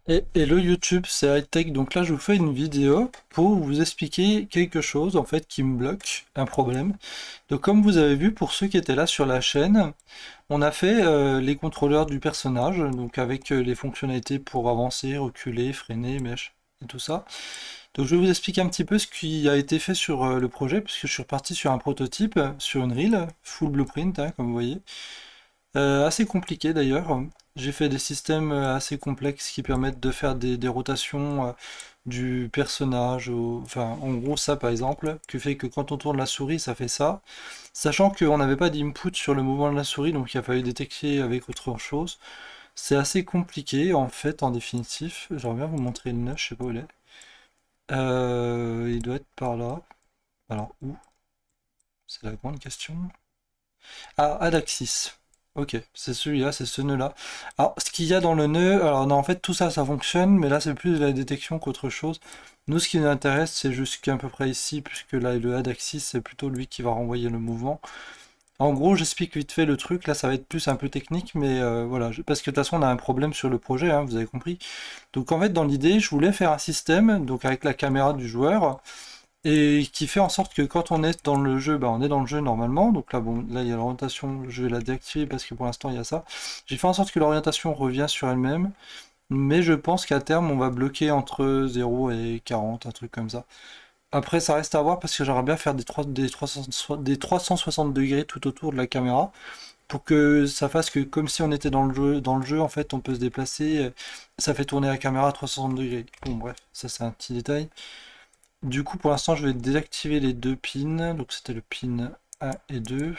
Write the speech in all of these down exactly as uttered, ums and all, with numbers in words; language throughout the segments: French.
Et, et le YouTube, c'est high-tech. Donc là, je vous fais une vidéo pour vous expliquer quelque chose en fait qui me bloque, un problème. Donc comme vous avez vu, pour ceux qui étaient là sur la chaîne, on a fait euh, les contrôleurs du personnage, donc avec euh, les fonctionnalités pour avancer, reculer, freiner, mèche et tout ça. Donc je vais vous expliquer un petit peu ce qui a été fait sur euh, le projet, puisque je suis reparti sur un prototype, sur une reel, full blueprint, hein, comme vous voyez. Euh, assez compliqué d'ailleurs. J'ai fait des systèmes euh, assez complexes qui permettent de faire des, des rotations euh, du personnage. Au- Enfin, en gros, ça par exemple, qui fait que quand on tourne la souris, ça fait ça. Sachant qu'on n'avait pas d'input sur le mouvement de la souris, donc il a fallu détecter avec autre chose. C'est assez compliqué en fait, en définitif. J'aimerais bien vous montrer le nœud, je sais pas où il est. Euh, il doit être par là. Alors où? C'est la grande question. Ah, Adaxis. Ok, c'est celui-là, c'est ce nœud-là. Alors, ce qu'il y a dans le nœud, alors non, en fait, tout ça, ça fonctionne, mais là, c'est plus de la détection qu'autre chose. Nous, ce qui nous intéresse, c'est jusqu'à peu près ici, puisque là, le Adaxis, c'est plutôt lui qui va renvoyer le mouvement. En gros, j'explique vite fait le truc, là, ça va être plus un peu technique, mais euh, voilà, je- parce que de toute façon, on a un problème sur le projet, hein, vous avez compris. Donc, en fait, dans l'idée, je voulais faire un système, donc avec la caméra du joueur, et qui fait en sorte que quand on est dans le jeu, bah on est dans le jeu normalement. Donc là, bon, là il y a l'orientation, je vais la déactiver parce que pour l'instant il y a ça. J'ai fait en sorte que l'orientation revient sur elle-même, mais je pense qu'à terme on va bloquer entre zéro et quarante, un truc comme ça. Après ça reste à voir parce que j'aimerais bien faire des, trois des, trois cents so- des trois cent soixante degrés tout autour de la caméra pour que ça fasse que comme si on était dans le jeu, dans le jeu en fait on peut se déplacer, euh, ça fait tourner la caméra à trois cent soixante degrés. Bon bref, ça c'est un petit détail. Du coup, pour l'instant, je vais désactiver les deux pins. Donc, c'était le pin un et deux.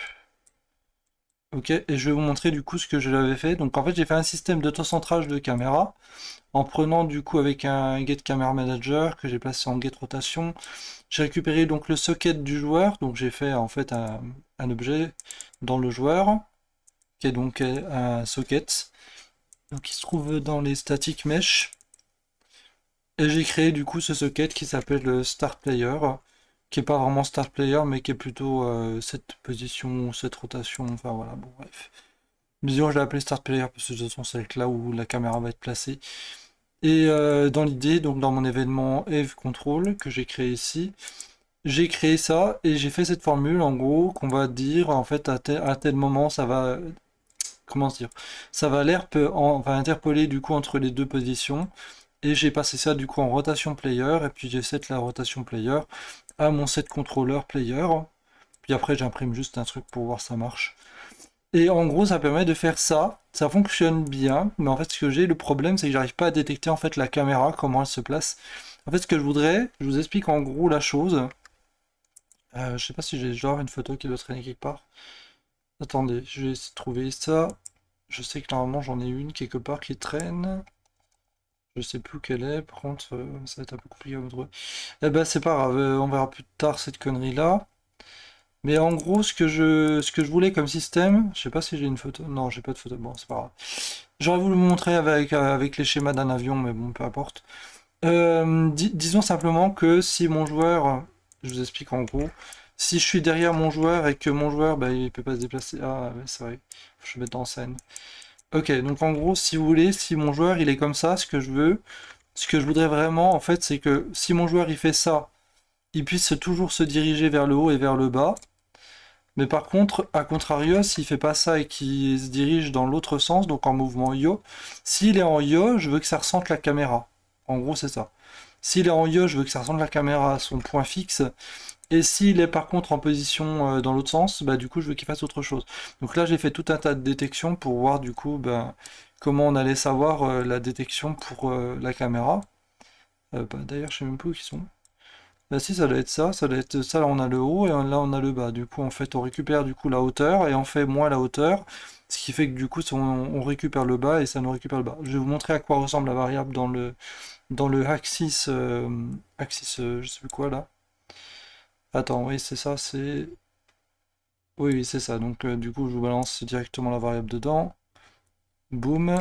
Ok, et je vais vous montrer du coup ce que je l'avais fait. Donc, en fait, j'ai fait un système d'autocentrage de caméra en prenant du coup avec un Get Camera Manager que j'ai placé en Get Rotation. J'ai récupéré donc le socket du joueur. Donc, j'ai fait en fait un, un objet dans le joueur qui est donc un socket. Donc, il se trouve dans les static mesh. Et j'ai créé du coup ce socket qui s'appelle le Start Player, qui est pas vraiment Start Player, mais qui est plutôt euh, cette position, cette rotation, enfin voilà, bon bref. Disons, je l'ai appelé Start Player parce que de toute façon c'est là où la caméra va être placée. Et euh, dans l'idée, donc dans mon événement Eve Control que j'ai créé ici, j'ai créé ça et j'ai fait cette formule en gros qu'on va dire en fait à tel, à tel moment ça va, comment se dire, ça va l'herp en- va interpoler du coup entre les deux positions. Et j'ai passé ça du coup en rotation player, et puis j'ai set la rotation player à mon set controller player. Puis après j'imprime juste un truc pour voir ça marche. Et en gros ça permet de faire ça, ça fonctionne bien, mais en fait ce que j'ai, le problème c'est que j'arrive pas à détecter en fait la caméra, comment elle se place. En fait ce que je voudrais, je vous explique en gros la chose. Euh, je sais pas si j'ai genre une photo qui doit traîner quelque part. Attendez, je vais essayer de trouver ça. Je sais que normalement j'en ai une quelque part qui traîne. Je sais plus où qu'elle est, par contre, euh, ça va être un peu compliqué à vous trouver. Eh ben, c'est pas grave, euh, on verra plus tard cette connerie-là. Mais en gros, ce que je, ce que je voulais comme système, je sais pas si j'ai une photo. Non, j'ai pas de photo. Bon, c'est pas grave. J'aurais voulu vous montrer avec, euh, avec les schémas d'un avion, mais bon, peu importe. Euh, di- disons simplement que si mon joueur, je vous explique en gros, si je suis derrière mon joueur et que mon joueur, bah, il peut pas se déplacer. Ah, ouais, c'est vrai. Faut que je mette en scène. Ok, donc en gros, si vous voulez, si mon joueur il est comme ça, ce que je veux, ce que je voudrais vraiment, en fait, c'est que si mon joueur il fait ça, il puisse toujours se diriger vers le haut et vers le bas. Mais par contre, à contrario, s'il fait pas ça et qu'il se dirige dans l'autre sens, donc en mouvement yo, s'il est en yo, je veux que ça ressente la caméra. En gros, c'est ça. S'il est en yo, je veux que ça ressente la caméra à son point fixe. Et s'il est par contre en position euh, dans l'autre sens, bah du coup, je veux qu'il fasse autre chose. Donc là, j'ai fait tout un tas de détections pour voir du coup ben, comment on allait savoir euh, la détection pour euh, la caméra. Euh, bah, d'ailleurs, je sais même pas où ils sont. Bah si, ça doit être ça, ça doit être ça, là on a le haut et là on a le bas. Du coup, en fait, on récupère du coup la hauteur et on fait moins la hauteur, ce qui fait que du coup, on, on récupère le bas et ça nous récupère le bas. Je vais vous montrer à quoi ressemble la variable dans le dans le axis, euh, axis, euh, je sais plus quoi là. Attends, oui, c'est ça, c'est... Oui, oui, c'est ça. Donc, euh, du coup, je vous balance directement la variable dedans. Boum.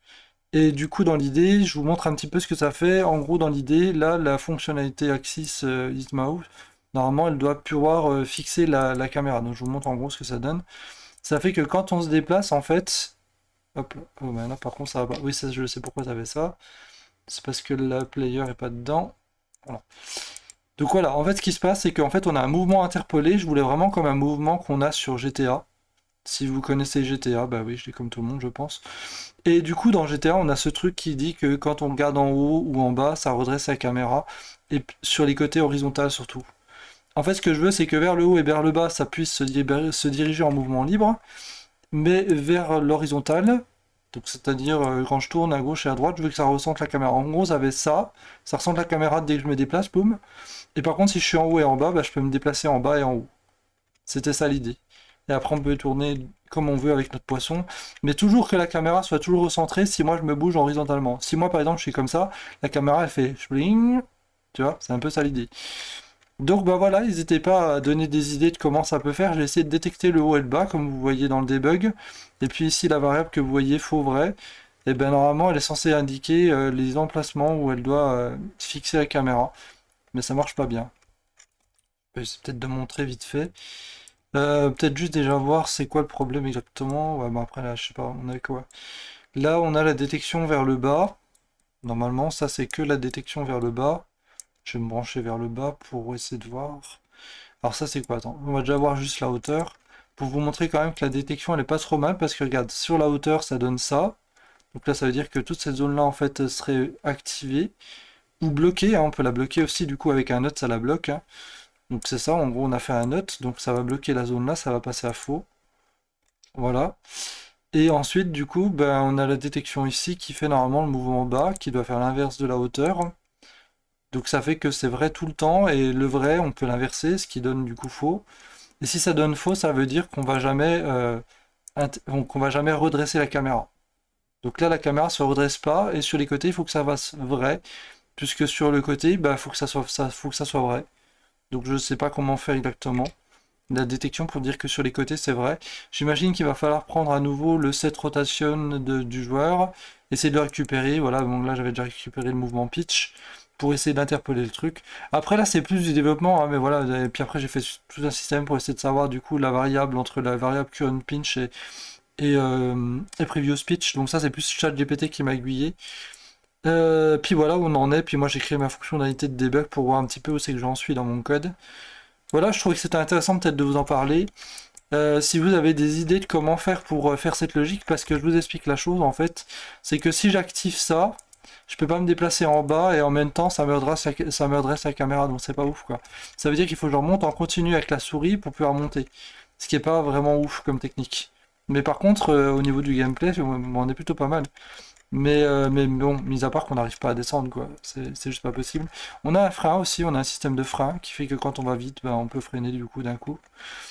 Et du coup, dans l'idée, je vous montre un petit peu ce que ça fait. En gros, dans l'idée, là, la fonctionnalité Axis euh, is Mouse, normalement, elle doit pouvoir euh, fixer la, la caméra. Donc, je vous montre en gros ce que ça donne. Ça fait que quand on se déplace, en fait... Hop là. Oh, ben là, par contre, ça va pas. Oui, ça, je sais pourquoi ça fait ça. C'est parce que la player est pas dedans. Voilà. Donc voilà, en fait ce qui se passe c'est qu'en fait on a un mouvement interpolé, je voulais vraiment comme un mouvement qu'on a sur G T A. Si vous connaissez G T A, bah oui, je l'ai comme tout le monde je pense. Et du coup dans G T A on a ce truc qui dit que quand on regarde en haut ou en bas, ça redresse la caméra, et sur les côtés horizontales surtout. En fait ce que je veux c'est que vers le haut et vers le bas ça puisse se, se diriger en mouvement libre, mais vers l'horizontale, donc c'est-à-dire euh, quand je tourne à gauche et à droite, je veux que ça ressente la caméra. En gros, ça avait ça, ça ressente la caméra dès que je me déplace, boum. Et par contre, si je suis en haut et en bas, bah, je peux me déplacer en bas et en haut. C'était ça l'idée. Et après, on peut tourner comme on veut avec notre poisson, mais toujours que la caméra soit toujours recentrée si moi je me bouge horizontalement. Si moi, par exemple, je suis comme ça, la caméra, elle fait bling, tu vois, c'est un peu ça l'idée. Donc bah voilà, n'hésitez pas à donner des idées de comment ça peut faire. J'ai essayé de détecter le haut et le bas, comme vous voyez dans le debug. Et puis ici, la variable que vous voyez faux vrai, et bien normalement, elle est censée indiquer euh, les emplacements où elle doit euh, fixer la caméra. Mais ça marche pas bien. Je vais essayer peut-être de montrer vite fait. Euh, peut-être juste déjà voir c'est quoi le problème exactement. Ouais, bon après là, je sais pas, on a quoi. Là, on a la détection vers le bas. Normalement, ça c'est que la détection vers le bas. Je vais me brancher vers le bas pour essayer de voir. Alors ça c'est quoi? Attends, on va déjà voir juste la hauteur. Pour vous montrer quand même que la détection elle est pas trop mal, parce que regarde, sur la hauteur ça donne ça. Donc là ça veut dire que toute cette zone là en fait serait activée. Ou bloquée, hein. On peut la bloquer aussi du coup avec un node ça la bloque. Hein. Donc c'est ça, en gros on a fait un node, donc ça va bloquer la zone là, ça va passer à faux. Voilà. Et ensuite du coup ben, on a la détection ici qui fait normalement le mouvement bas, qui doit faire l'inverse de la hauteur. Donc ça fait que c'est vrai tout le temps, et le vrai, on peut l'inverser, ce qui donne du coup faux. Et si ça donne faux, ça veut dire qu'on va jamais, euh, qu'on va jamais redresser la caméra. Donc là, la caméra se redresse pas, et sur les côtés, il faut que ça fasse vrai, puisque sur le côté, il bah, faut que ça soit, ça, faut que ça soit vrai. Donc je ne sais pas comment faire exactement la détection pour dire que sur les côtés c'est vrai. J'imagine qu'il va falloir prendre à nouveau le set rotation de, du joueur, essayer de le récupérer. Voilà, donc là j'avais déjà récupéré le mouvement pitch pour essayer d'interpeller le truc. Après là c'est plus du développement, hein, mais voilà, et puis après j'ai fait tout un système pour essayer de savoir du coup la variable entre la variable current pinch et, et, euh, et previous pitch. Donc ça c'est plus ChatGPT qui m'a aiguillé. Euh, puis voilà où on en est, puis moi j'ai créé ma fonctionnalité de debug pour voir un petit peu où c'est que j'en suis dans mon code. Voilà, je trouvais que c'était intéressant peut-être de vous en parler. Euh, si vous avez des idées de comment faire pour euh, faire cette logique, parce que je vous explique la chose en fait, c'est que si j'active ça, je peux pas me déplacer en bas et en même temps ça me redresse la, ça me redresse la caméra, donc c'est pas ouf quoi. Ça veut dire qu'il faut que je remonte en continu avec la souris pour pouvoir monter, ce qui est pas vraiment ouf comme technique. Mais par contre, euh, au niveau du gameplay, on est plutôt pas mal. Mais, euh, mais bon, mis à part qu'on n'arrive pas à descendre, quoi. C'est c'est juste pas possible. On a un frein aussi, on a un système de frein qui fait que quand on va vite, ben, on peut freiner du coup d'un coup.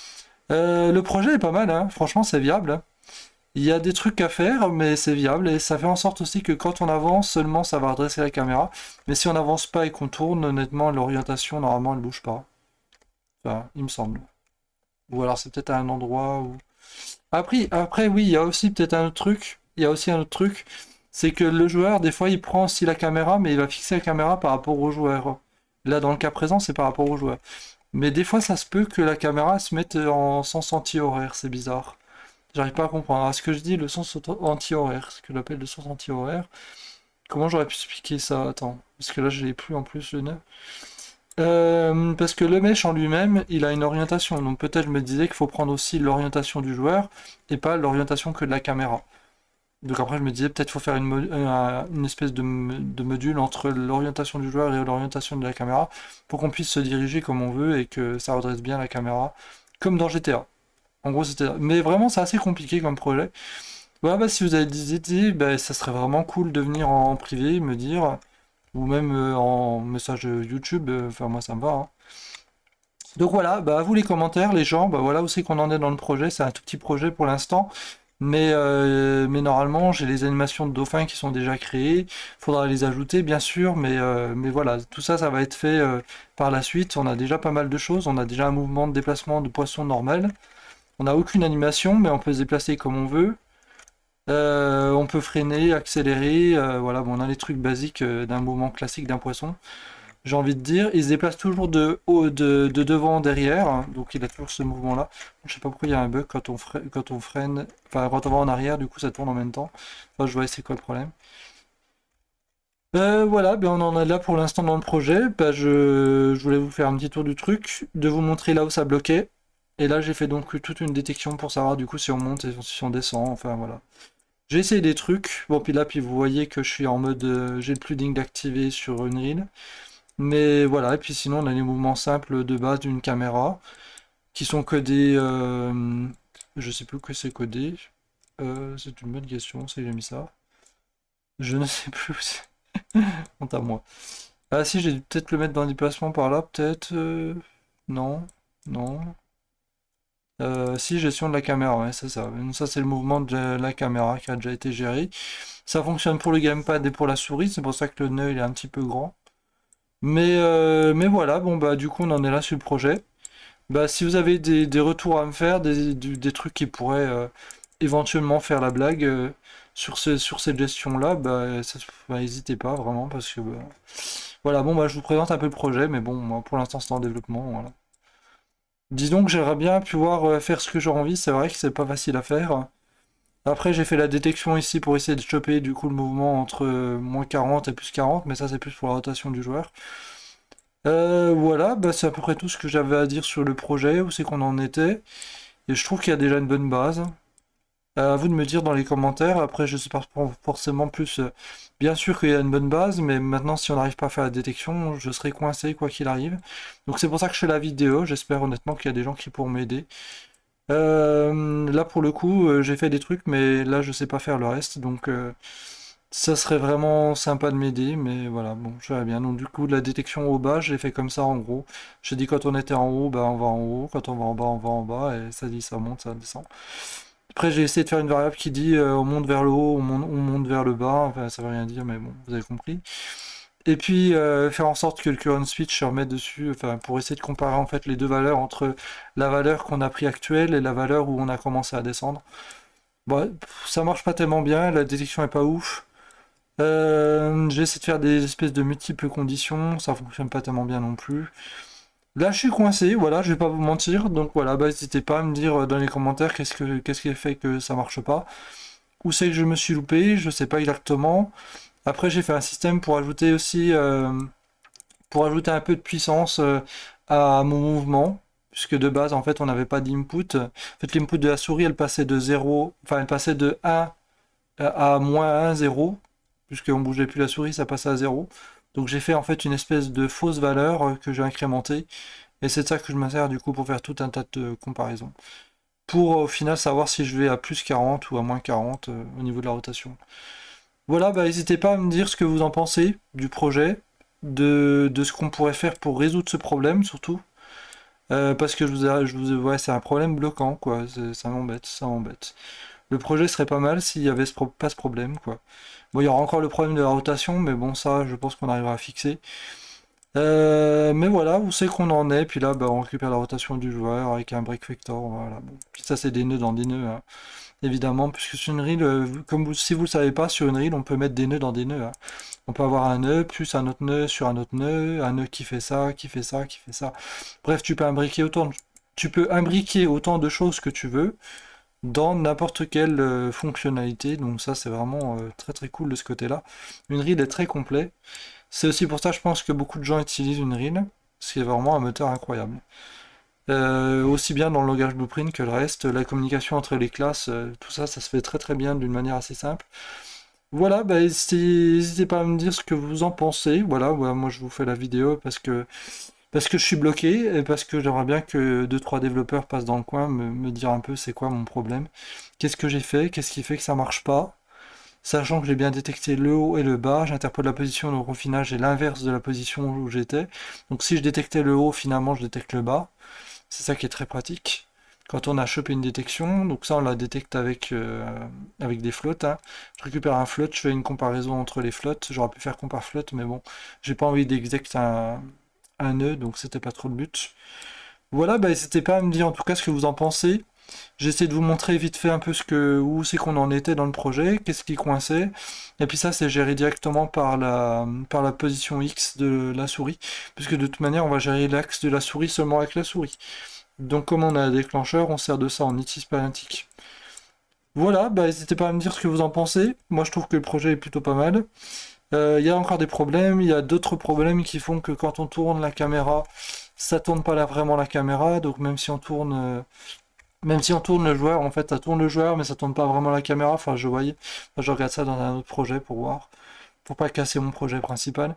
Euh, le projet est pas mal, hein. Franchement, c'est viable. Hein. Il y a des trucs à faire, mais c'est viable. Et ça fait en sorte aussi que quand on avance, seulement ça va redresser la caméra. Mais si on n'avance pas et qu'on tourne, honnêtement, l'orientation, normalement, elle bouge pas. Enfin, il me semble. Ou alors c'est peut-être à un endroit où... Après, après, oui, il y a aussi peut-être un autre truc. Il y a aussi un autre truc. C'est que le joueur, des fois, il prend aussi la caméra, mais il va fixer la caméra par rapport au joueur. Là, dans le cas présent, c'est par rapport au joueur. Mais des fois, ça se peut que la caméra se mette en sens anti-horaire, c'est bizarre. J'arrive pas à comprendre. Alors, ce que je dis, le sens anti-horaire, ce que j'appelle le sens anti-horaire, comment j'aurais pu expliquer ça? Attends, parce que là, je l'ai plus en plus, le nœud. Euh, parce que le mesh en lui-même, il a une orientation. Donc peut-être je me disais qu'il faut prendre aussi l'orientation du joueur, et pas l'orientation que de la caméra. Donc après je me disais peut-être faut faire une, euh, une espèce de, de module entre l'orientation du joueur et l'orientation de la caméra pour qu'on puisse se diriger comme on veut et que ça redresse bien la caméra, comme dans G T A. En gros c'était... Mais vraiment c'est assez compliqué comme projet. Voilà, bah, si vous avez des idées, bah, ça serait vraiment cool de venir en privé, me dire, ou même euh, en message YouTube, euh, enfin moi ça me va. Hein. Donc voilà, bah à vous les commentaires, les gens, bah voilà où c'est qu'on en est dans le projet, c'est un tout petit projet pour l'instant. Mais, euh, mais normalement, j'ai les animations de dauphins qui sont déjà créées. Faudra les ajouter, bien sûr, mais, euh, mais voilà, tout ça, ça va être fait euh, par la suite. On a déjà pas mal de choses. On a déjà un mouvement de déplacement de poisson normal. On n'a aucune animation, mais on peut se déplacer comme on veut. Euh, on peut freiner, accélérer. Euh, voilà, bon, on a les trucs basiques euh, d'un mouvement classique d'un poisson. J'ai envie de dire, il se déplace toujours de haut, de, de devant, derrière, hein, donc il a toujours ce mouvement-là. Je sais pas pourquoi il y a un bug quand on, freine, quand on freine, enfin quand on freine, enfin quand on va en arrière, du coup ça tourne en même temps. Enfin, je vois c'est quoi le problème. Euh, voilà, ben on en est là pour l'instant dans le projet. Ben je, je voulais vous faire un petit tour du truc, de vous montrer là où ça bloquait. Et là, j'ai fait donc toute une détection pour savoir du coup si on monte et si on descend. Enfin voilà. J'ai essayé des trucs. Bon, puis là, puis vous voyez que je suis en mode, euh, j'ai le plugin d'activer sur Unreal. Mais voilà, et puis sinon, on a les mouvements simples de base d'une caméra qui sont codés. Euh, je sais plus que c'est codé. Euh, c'est une bonne question, c'est que j'ai mis ça. Je ne sais plus. Honte à moi. Ah si, j'ai dû peut-être le mettre dans le déplacement par là, peut-être. euh, Non, non. Euh, si, gestion de la caméra, ouais, c'est ça. Ça, c'est le mouvement de la caméra qui a déjà été géré. Ça fonctionne pour le gamepad et pour la souris, c'est pour ça que le nœud il est un petit peu grand. Mais, euh, mais voilà, bon bah du coup on en est là sur le projet. Bah si vous avez des, des retours à me faire, des, des- des trucs qui pourraient euh, éventuellement faire la blague euh, sur ce, sur cette gestion-là, bah, ça- bah, n'hésitez pas vraiment parce que bah, voilà, bon bah je vous présente un peu le projet, mais bon, moi, pour l'instant c'est en développement, voilà. Disons que j'aimerais bien pouvoir euh, faire ce que j'ai envie, c'est vrai que c'est pas facile à faire. Après j'ai fait la détection ici pour essayer de choper du coup le mouvement entre euh, moins quarante et plus quarante, mais ça c'est plus pour la rotation du joueur. Euh, voilà, bah, c'est à peu près tout ce que j'avais à dire sur le projet, où c'est qu'on en était. Et je trouve qu'il y a déjà une bonne base. Euh, à vous de me dire dans les commentaires. Après, je sais pas for- forcément plus. euh, Bien sûr qu'il y a une bonne base, mais maintenant, si on n'arrive pas à faire la détection, je serai coincé quoi qu'il arrive. Donc c'est pour ça que je fais la vidéo. J'espère honnêtement qu'il y a des gens qui pourront m'aider. Euh, là, pour le coup, euh, j'ai fait des trucs, mais là, je sais pas faire le reste. Donc euh, ça serait vraiment sympa de m'aider, mais voilà, bon, je verrai bien. Donc du coup, la détection au bas, je l'ai fait comme ça en gros. J'ai dit quand on était en haut, bah on va en haut, quand on va en bas, on va en bas, et ça dit ça monte, ça descend. Après, j'ai essayé de faire une variable qui dit euh, on monte vers le haut, on monte, on monte vers le bas, enfin ça veut rien dire, mais bon, vous avez compris. Et puis euh, faire en sorte que le current speed se remette dessus, enfin pour essayer de comparer en fait les deux valeurs entre la valeur qu'on a pris actuelle et la valeur où on a commencé à descendre. Bon, ça marche pas tellement bien, la détection est pas ouf. Euh, j'ai essayé de faire des espèces de multiples conditions, ça fonctionne pas tellement bien non plus. Là, je suis coincé, voilà, je vais pas vous mentir, donc voilà, bah, n'hésitez pas à me dire dans les commentaires qu'est-ce que qu'est-ce qui fait que ça marche pas. Où c'est que je me suis loupé, je sais pas exactement. Après, j'ai fait un système pour ajouter aussi, euh, pour ajouter un peu de puissance euh, à mon mouvement, puisque de base, en fait, on n'avait pas d'input. En fait, l'input de la souris, elle passait de zéro, enfin, elle passait de un à moins un, zéro, puisqu'on bougeait plus la souris, ça passait à zéro. Donc j'ai fait en fait une espèce de fausse valeur euh, que j'ai incrémentée, et c'est de ça que je me sers du coup pour faire tout un tas de comparaisons. Pour au final savoir si je vais à plus quarante ou à moins quarante euh, au niveau de la rotation. Voilà, bah n'hésitez pas à me dire ce que vous en pensez du projet, de, de ce qu'on pourrait faire pour résoudre ce problème surtout. Euh, parce que je vous, ai- je vous ouais, c'est un problème bloquant, quoi. C'est- Ça m'embête, ça m'embête. Le projet serait pas mal s'il y avait ce pro- pas ce problème, quoi. Bon, il y aura encore le problème de la rotation, mais bon, ça, je pense qu'on arrivera à fixer. Euh, mais voilà, où c'est qu'on en est, puis là, bah, on récupère la rotation du joueur avec un break vector, voilà. Bon. Puis ça, c'est des nœuds dans des nœuds, hein, évidemment, puisque sur une reel, euh, comme vous, si vous le savez pas, sur une reel, on peut mettre des nœuds dans des nœuds, hein. On peut avoir un nœud, plus un autre nœud sur un autre nœud, un nœud qui fait ça, qui fait ça, qui fait ça. Bref, tu peux imbriquer autant de, tu peux imbriquer autant de choses que tu veux dans n'importe quelle euh, fonctionnalité. Donc ça, c'est vraiment euh, très très cool de ce côté-là. Une reel est très complet. C'est aussi pour ça, je pense que beaucoup de gens utilisent une reel, ce qui est vraiment un moteur incroyable. Euh, aussi bien dans le langage Blueprint que le reste, la communication entre les classes, euh, tout ça, ça se fait très très bien d'une manière assez simple. Voilà, bah, n'hésitez pas à me dire ce que vous en pensez. Voilà, ouais, moi je vous fais la vidéo parce que parce que je suis bloqué et parce que j'aimerais bien que deux trois développeurs passent dans le coin, me, me dire un peu c'est quoi mon problème, qu'est-ce que j'ai fait, qu'est-ce qui fait que ça marche pas. Sachant que j'ai bien détecté le haut et le bas, j'interpole la position, donc au final j'ai l'inverse de la position où j'étais. Donc si je détectais le haut, finalement je détecte le bas. C'est ça qui est très pratique. Quand on a chopé une détection, donc ça on la détecte avec, euh, avec des flottes, hein. Je récupère un float, je fais une comparaison entre les flottes. J'aurais pu faire compare float, mais bon, j'ai pas envie d'execter un, un nœud, donc c'était pas trop le but. Voilà, bah n'hésitez pas à me dire en tout cas ce que vous en pensez. J'essaie de vous montrer vite fait un peu ce que, où c'est qu'on en était dans le projet, qu'est-ce qui coinçait. Et puis ça, c'est géré directement par la, par la position X de la souris, puisque de toute manière, on va gérer l'axe de la souris seulement avec la souris. Donc comme on a un déclencheur, on sert de ça, on n'utilise pas un tic. Voilà, bah n'hésitez pas à me dire ce que vous en pensez. Moi, je trouve que le projet est plutôt pas mal. Euh, Il y a encore des problèmes, il y a d'autres problèmes qui font que quand on tourne la caméra, ça tourne pas là vraiment la caméra, donc même si on tourne, euh, même si on tourne le joueur, en fait ça tourne le joueur, mais ça tourne pas vraiment la caméra, enfin je voyais, enfin, je regarde ça dans un autre projet pour voir, pour pas casser mon projet principal.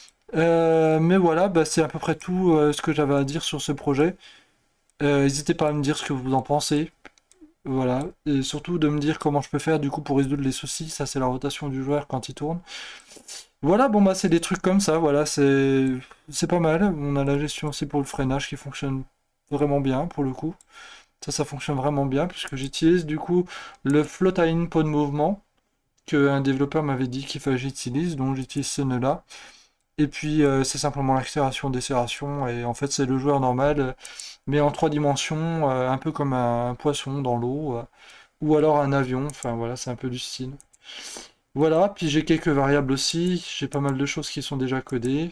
Euh, mais voilà, bah, c'est à peu près tout euh, ce que j'avais à dire sur ce projet. Euh, N'hésitez pas à me dire ce que vous en pensez. Voilà, et surtout de me dire comment je peux faire du coup pour résoudre les soucis, ça c'est la rotation du joueur quand il tourne. Voilà, bon bah c'est des trucs comme ça, voilà, c'est c'est pas mal. On a la gestion aussi pour le freinage qui fonctionne vraiment bien pour le coup. Ça, ça fonctionne vraiment bien puisque j'utilise du coup le float in pod mouvement que un développeur m'avait dit qu'il fallait que j'utilise, donc j'utilise ce nœud-là. Et puis euh, c'est simplement l'accélération, décélération, et en fait c'est le joueur normal, euh, mais en trois dimensions, euh, un peu comme un, un poisson dans l'eau, euh, ou alors un avion, enfin voilà, c'est un peu du style. Voilà, puis j'ai quelques variables aussi, j'ai pas mal de choses qui sont déjà codées,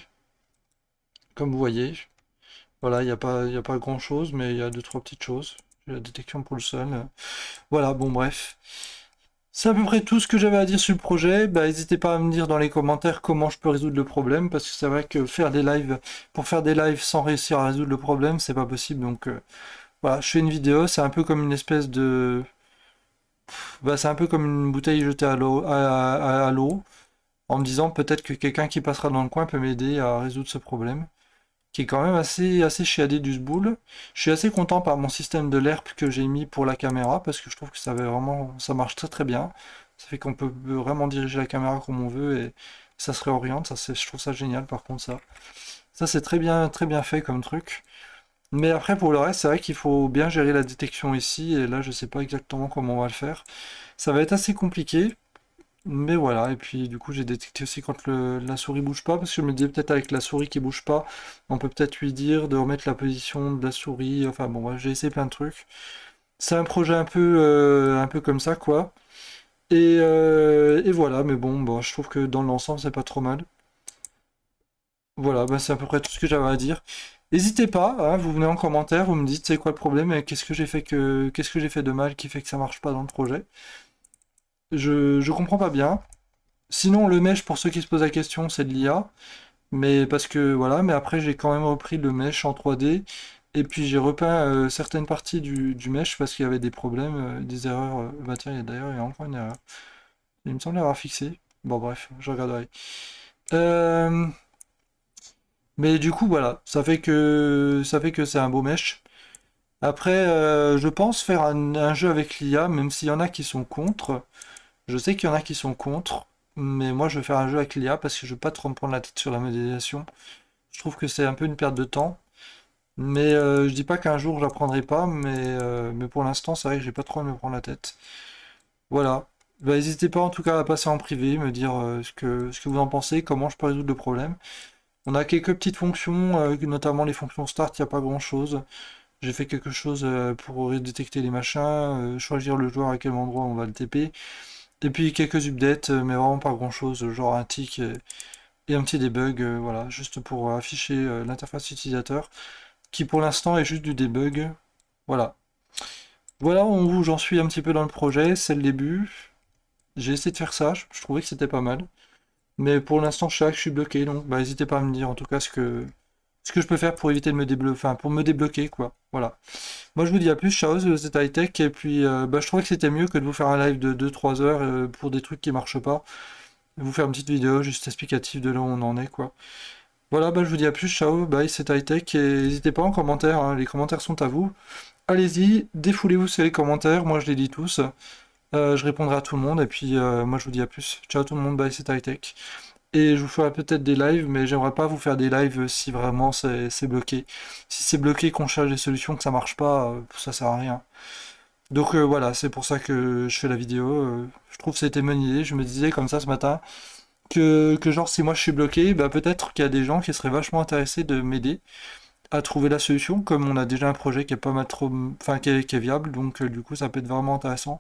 comme vous voyez. Voilà, il n'y a pas, il y a pas grand-chose, mais il y a deux, trois petites choses. J'ai la détection pour le sol. euh. Voilà, bon bref. C'est à peu près tout ce que j'avais à dire sur le projet. Bah, n'hésitez pas à me dire dans les commentaires comment je peux résoudre le problème, parce que c'est vrai que faire des lives, pour faire des lives sans réussir à résoudre le problème, c'est pas possible. Donc euh, voilà, je fais une vidéo, c'est un peu comme une espèce de... Bah, c'est un peu comme une bouteille jetée à l'eau, à, à- à l'eau, en me disant peut-être que quelqu'un qui passera dans le coin peut m'aider à résoudre ce problème, qui est quand même assez, assez chiadé du sboule. Je suis assez content par mon système de l'E R P que j'ai mis pour la caméra, parce que je trouve que ça va vraiment, ça marche très très bien. Ça fait qu'on peut vraiment diriger la caméra comme on veut et ça se réoriente. Ça, c'est- je trouve ça génial par contre ça. Ça c'est très bien, très bien fait comme truc. Mais après pour le reste, c'est vrai qu'il faut bien gérer la détection ici, et là je sais pas exactement comment on va le faire. Ça va être assez compliqué. Mais voilà, et puis du coup j'ai détecté aussi quand le- la souris bouge pas, parce que je me disais peut-être avec la souris qui bouge pas, on peut peut-être lui dire de remettre la position de la souris, enfin bon, ouais, j'ai essayé plein de trucs. C'est un projet un peu, euh, un peu comme ça, quoi. Et, euh, et voilà, mais bon, bon, je trouve que dans l'ensemble c'est pas trop mal. Voilà, bah, c'est à peu près tout ce que j'avais à dire. N'hésitez pas, hein, vous venez en commentaire, vous me dites c'est quoi le problème et qu'est-ce que j'ai fait que qu'est-ce que j'ai fait de mal qui fait que ça marche pas dans le projet. Je, je comprends pas bien. Sinon, le mesh, pour ceux qui se posent la question, c'est de l'I A. Mais parce que voilà, mais après j'ai quand même repris le mesh en trois D. Et puis j'ai repeint euh, certaines parties du, du mesh parce qu'il y avait des problèmes, euh, des erreurs. euh, Bah tiens, il y a- d'ailleurs, il y a encore une erreur. Il me semble avoir fixé. Bon bref, je regarderai. Euh, mais du coup voilà, ça fait que ça fait que c'est un beau mesh. Après, euh, je pense faire un, un jeu avec l'I A, même s'il y en a qui sont contre. Je sais qu'il y en a qui sont contre, mais moi je vais faire un jeu avec l'I A parce que je veux pas trop me prendre la tête sur la modélisation. Je trouve que c'est un peu une perte de temps. Mais euh, je dis pas qu'un jour j'apprendrai pas, mais, euh, mais pour l'instant c'est vrai que j'ai pas trop à me prendre la tête. Voilà. Bah, n'hésitez pas en tout cas à passer en privé, me dire euh, ce que, ce que vous en pensez, comment je peux résoudre le problème. On a quelques petites fonctions, euh, notamment les fonctions start, il n'y a pas grand chose. J'ai fait quelque chose euh, pour détecter les machins, euh, choisir le joueur à quel endroit on va le T P. Et puis quelques updates, euh, mais vraiment pas grand chose, genre un tick et, et un petit debug, euh, voilà, juste pour afficher euh, l'interface utilisateur, qui pour l'instant est juste du debug. Voilà. Voilà où j'en suis un petit peu dans le projet, c'est le début. J'ai essayé de faire ça, je, je trouvais que c'était pas mal. Mais pour l'instant, je sais que je suis bloqué, donc bah, n'hésitez pas à me dire en tout cas ce que, ce que je peux faire pour éviter de me débloquer, enfin pour me débloquer, quoi. Voilà. Moi je vous dis à plus, ciao, c'était high tech, et puis euh, bah, je trouvais que c'était mieux que de vous faire un live de deux trois heures euh, pour des trucs qui marchent pas. Vous faire une petite vidéo juste explicative de là où on en est, quoi. Voilà, bah je vous dis à plus, ciao, bye, c'était high tech, et n'hésitez pas en commentaire, hein, les commentaires sont à vous. Allez-y, défoulez-vous sur les commentaires, moi je les lis tous. Euh, je répondrai à tout le monde, et puis euh, moi je vous dis à plus. Ciao tout le monde, bye, c'était high tech. Et je vous ferai peut-être des lives, mais j'aimerais pas vous faire des lives si vraiment c'est c'est bloqué. Si c'est bloqué, qu'on cherche des solutions, que ça marche pas, euh, ça sert à rien. Donc euh, voilà, c'est pour ça que je fais la vidéo. euh, je trouve que c'était une bonne idée. Je me disais comme ça ce matin que, que genre si moi je suis bloqué, bah peut-être qu'il y a des gens qui seraient vachement intéressés de m'aider à trouver la solution, comme on a déjà un projet qui est pas mal trop, enfin qui est, qui est viable, donc euh, du coup ça peut être vraiment intéressant.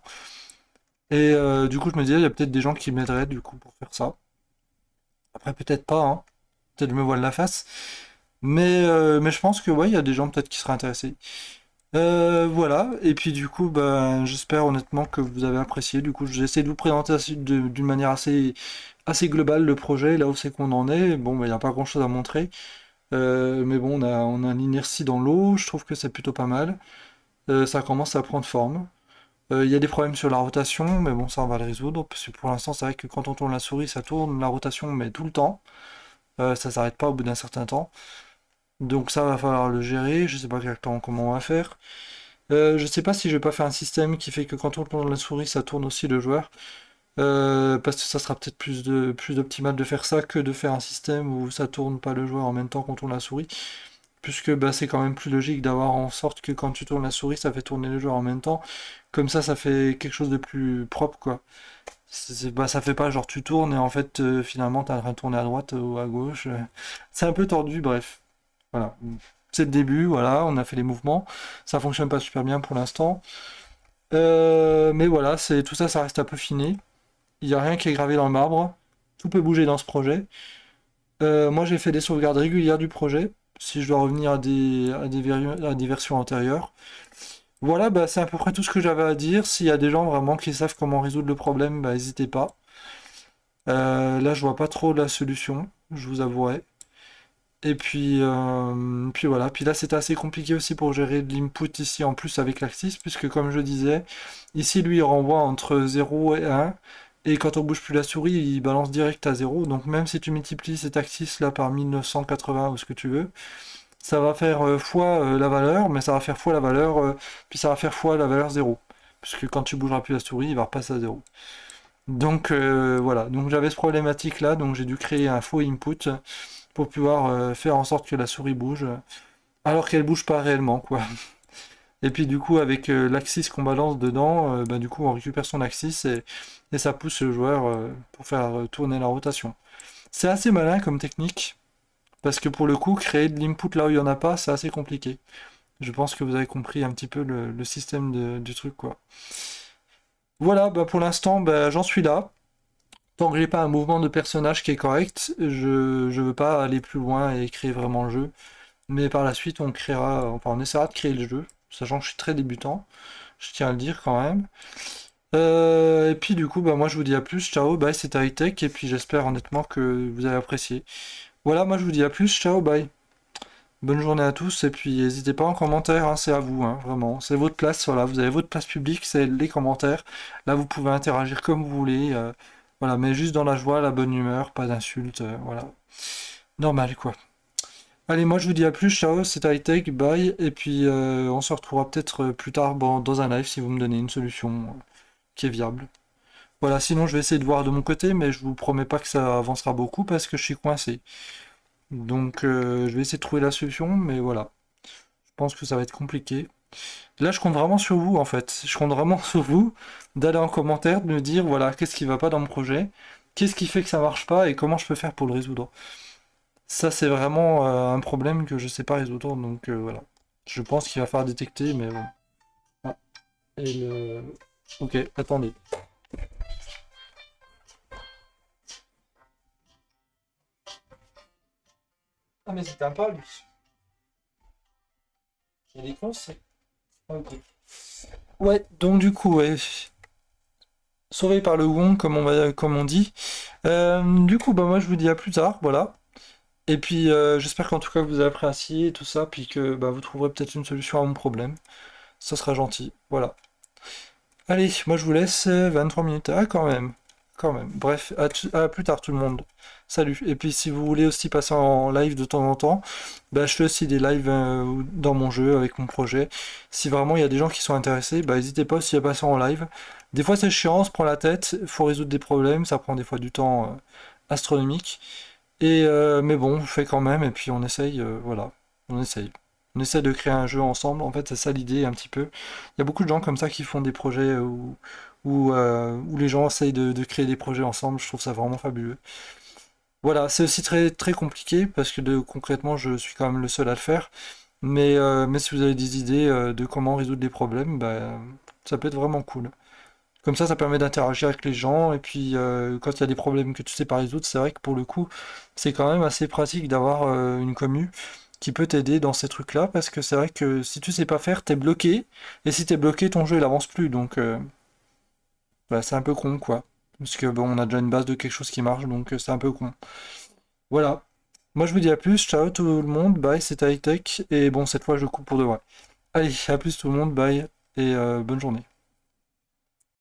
Et euh, du coup je me disais il y a peut-être des gens qui m'aideraient du coup pour faire ça. Après peut-être pas, hein. Peut-être je me voile la face. Mais, euh, mais je pense que ouais, il y a des gens peut-être qui seraient intéressés. Euh, voilà, et puis du coup, ben, j'espère honnêtement que vous avez apprécié. Du coup, j'essaie de vous présenter assez- de- d'une manière assez, assez global le projet, là où c'est qu'on en est. Bon, il n'y a pas grand-chose à montrer. Euh, mais bon, on a, on a l'inertie dans l'eau, je trouve que c'est plutôt pas mal. Euh, ça commence à prendre forme. Euh, Il y a des problèmes sur la rotation, mais bon, ça on va le résoudre, parce que pour l'instant, c'est vrai que quand on tourne la souris, ça tourne la rotation, mais tout le temps. Euh, ça s'arrête pas au bout d'un certain temps. Donc ça va falloir le gérer, je sais pas exactement comment on va faire. Euh, je sais pas si je vais pas faire un système qui fait que quand on tourne la souris, ça tourne aussi le joueur. Euh, parce que ça sera peut-être plus de plus optimal de faire ça que de faire un système où ça tourne pas le joueur en même temps qu'on tourne la souris. Puisque bah, c'est quand même plus logique d'avoir en sorte que quand tu tournes la souris, ça fait tourner le joueur en même temps. Comme ça, ça fait quelque chose de plus propre, quoi. C'est- bah, ça fait pas genre tu tournes et en fait euh, finalement t'as en train de tourner à droite ou à gauche. euh. C'est un peu tordu, bref. Voilà. C'est le début, voilà, on a fait les mouvements. Ça fonctionne pas super bien pour l'instant. Euh, mais voilà, c'est tout ça, ça reste à peaufiner. Il n'y a rien qui est gravé dans le marbre. Tout peut bouger dans ce projet. Euh, moi, j'ai fait des sauvegardes régulières du projet, si je dois revenir à des, à des, véri- à des versions antérieures. Voilà, bah, c'est à peu près tout ce que j'avais à dire. S'il y a des gens vraiment qui savent comment résoudre le problème, bah, n'hésitez pas. Euh, là, je vois pas trop la solution, je vous avouerai. Et puis, euh, puis voilà. Puis là, c'était assez compliqué aussi pour gérer de l'input ici en plus avec l'Axis, puisque comme je disais, ici, lui, il renvoie entre zéro et un. Et quand on bouge plus la souris, il balance direct à zéro. Donc même si tu multiplies cet axis là par mille neuf cent quatre-vingts ou ce que tu veux, ça va faire euh, fois euh, la valeur, mais ça va faire fois la valeur, euh, puis ça va faire fois la valeur zéro. Puisque quand tu bougeras plus la souris, il va repasser à zéro. Donc euh, voilà, donc j'avais ce problématique là, donc j'ai dû créer un faux input pour pouvoir euh, faire en sorte que la souris bouge, alors qu'elle bouge pas réellement, quoi. Et puis du coup, avec euh, l'axis qu'on balance dedans, euh, bah, du coup, on récupère son axis et, et ça pousse le joueur euh, pour faire euh, tourner la rotation. C'est assez malin comme technique, parce que pour le coup, créer de l'input là où il n'y en a pas, c'est assez compliqué. Je pense que vous avez compris un petit peu le, le système de- du truc, quoi. Voilà, bah, pour l'instant, bah, j'en suis là. Tant que j'ai pas un mouvement de personnage qui est correct, je, je veux pas aller plus loin et créer vraiment le jeu. Mais par la suite, on créera, enfin, on essaiera de créer le jeu, sachant que je suis très débutant, je tiens à le dire quand même. Euh, et puis du coup, bah moi je vous dis à plus, ciao, bye, c'était Hightech, et puis j'espère honnêtement que vous avez apprécié. Voilà, moi je vous dis à plus, ciao, bye. Bonne journée à tous, et puis n'hésitez pas en commentaire, hein, c'est à vous, hein, vraiment. C'est votre place, voilà, vous avez votre place publique, c'est les commentaires. Là vous pouvez interagir comme vous voulez, euh, voilà, mais juste dans la joie, la bonne humeur, pas d'insultes, euh, voilà. Normal quoi. Allez, moi je vous dis à plus, ciao, c'était Hightech, bye, et puis euh, on se retrouvera peut-être euh, plus tard bon, dans un live si vous me donnez une solution euh, qui est viable. Voilà, sinon je vais essayer de voir de mon côté, mais je vous promets pas que ça avancera beaucoup parce que je suis coincé. Donc euh, je vais essayer de trouver la solution, mais voilà, je pense que ça va être compliqué. Là, je compte vraiment sur vous en fait. Je compte vraiment sur vous d'aller en commentaire, de me dire voilà, qu'est-ce qui va pas dans mon projet, qu'est-ce qui fait que ça marche pas et comment je peux faire pour le résoudre. Ça, c'est vraiment euh, un problème que je sais pas résoudre, donc euh, voilà. Je pense qu'il va falloir détecter, mais bon. Ah, et le... Ok, attendez. Ah, mais c'était un pas, lui. Il est con, c'est... Ok. Ouais, donc du coup, ouais. Sauvé par le Wong, comme on va, comme on dit. Euh, du coup, bah moi je vous dis à plus tard, voilà. Et puis euh, j'espère qu'en tout cas vous avez apprécié tout ça, puis que bah, vous trouverez peut-être une solution à mon problème. Ça sera gentil, voilà. Allez, moi je vous laisse, euh, vingt-trois minutes. Ah quand même, quand même. Bref, à, tu- à plus tard tout le monde. Salut. Et puis si vous voulez aussi passer en live de temps en temps, bah, je fais aussi des lives euh, dans mon jeu avec mon projet. Si vraiment il y a des gens qui sont intéressés, bah, n'hésitez pas aussi à passer en live. Des fois c'est chiant, on se prend la tête, il faut résoudre des problèmes, ça prend des fois du temps euh, astronomique. Et euh, mais bon, on fait quand même, et puis on essaye, euh, voilà, on essaye. On essaie de créer un jeu ensemble, en fait c'est ça l'idée un petit peu. Il y a beaucoup de gens comme ça qui font des projets euh, où, où, euh, où les gens essayent de, de créer des projets ensemble, je trouve ça vraiment fabuleux. Voilà, c'est aussi très très compliqué parce que de, concrètement je suis quand même le seul à le faire. Mais, euh, mais si vous avez des idées euh, de comment résoudre des problèmes, bah, ça peut être vraiment cool. Comme ça, ça permet d'interagir avec les gens. Et puis, euh, quand il y a des problèmes que tu sais pas résoudre, c'est vrai que pour le coup, c'est quand même assez pratique d'avoir euh, une commu qui peut t'aider dans ces trucs-là. Parce que c'est vrai que si tu sais pas faire, t'es bloqué. Et si t'es bloqué, ton jeu il avance plus. Donc, euh, bah, c'est un peu con, quoi. Parce que bon, on a déjà une base de quelque chose qui marche, donc euh, c'est un peu con. Voilà. Moi je vous dis à plus, ciao tout le monde, bye, c'était Hightech, et bon cette fois je coupe pour de vrai. Allez, à plus tout le monde, bye, et euh, bonne journée.